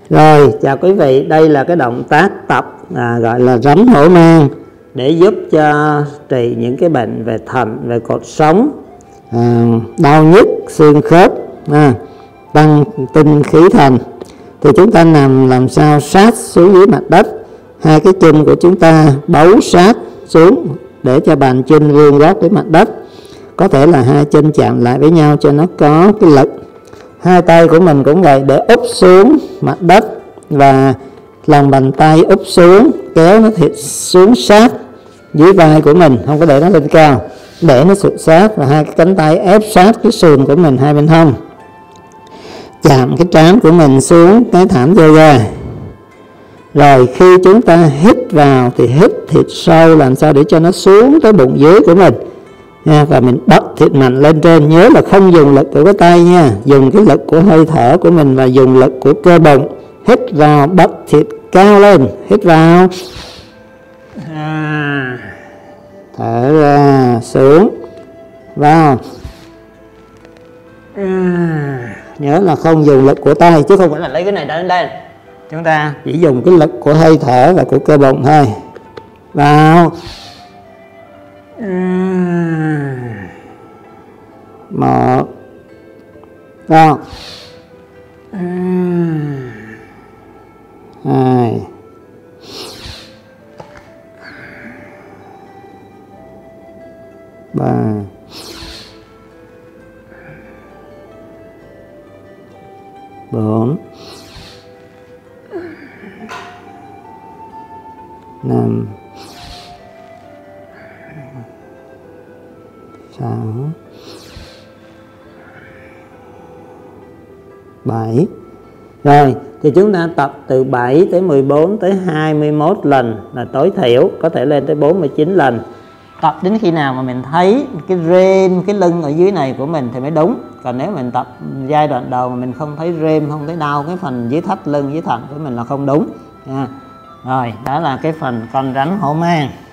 Rồi, chào quý vị, đây là cái động tác tập gọi là rắn hổ mang để giúp cho trị những cái bệnh về thận, về cột sống, đau nhức xương khớp, tăng tinh khí thần. Thì chúng ta nằm làm sao sát xuống dưới mặt đất, hai cái chân của chúng ta bấu sát xuống để cho bàn chân vuông góc với mặt đất. Có thể là hai chân chạm lại với nhau cho nó có cái lực. Hai tay của mình cũng vậy, để úp xuống mặt đất và lòng bàn tay úp xuống, kéo nó thiệt xuống sát dưới vai của mình, không có để nó lên cao, để nó sụt sát, và hai cái cánh tay ép sát cái sườn của mình hai bên hông, chạm cái trán của mình xuống cái thảm yoga. Rồi khi chúng ta hít vào thì hít thiệt sâu, làm sao để cho nó xuống tới bụng dưới của mình nha, và mình bật thiệt mạnh lên trên. Nhớ là không dùng lực của cái tay nha, dùng cái lực của hơi thở của mình và dùng lực của cơ bụng. Hít vào bật thiệt cao lên, hít vào, thở ra, xuống, vào. Nhớ là không dùng lực của tay, chứ không phải là lấy cái này đến đây. Chúng ta chỉ dùng cái lực của hơi thở và của cơ bụng thôi. Vào, một, vào, hai, ba, bốn, năm, sáu, bảy. Rồi thì chúng ta tập từ 7 tới 14 tới 21 lần là tối thiểu, có thể lên tới 49 lần. Tập đến khi nào mà mình thấy cái rêm, cái lưng ở dưới này của mình thì mới đúng. Còn nếu mình tập giai đoạn đầu mà mình không thấy rêm, không thấy đau cái phần dưới thắt lưng, dưới thận của mình là không đúng. Rồi, đó là cái phần con rắn hổ mang.